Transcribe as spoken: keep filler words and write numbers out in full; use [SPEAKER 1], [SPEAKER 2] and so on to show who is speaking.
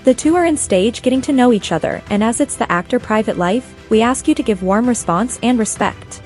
[SPEAKER 1] The two are in stage getting to know each other, and as it's the actor private life, we ask you to give warm response and respect.